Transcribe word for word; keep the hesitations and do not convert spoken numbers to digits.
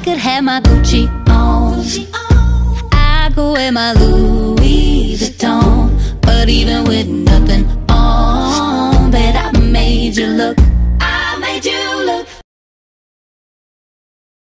could have my Gucci on, I could wear my Louis Vuitton, but even with nothing on, bet I made you look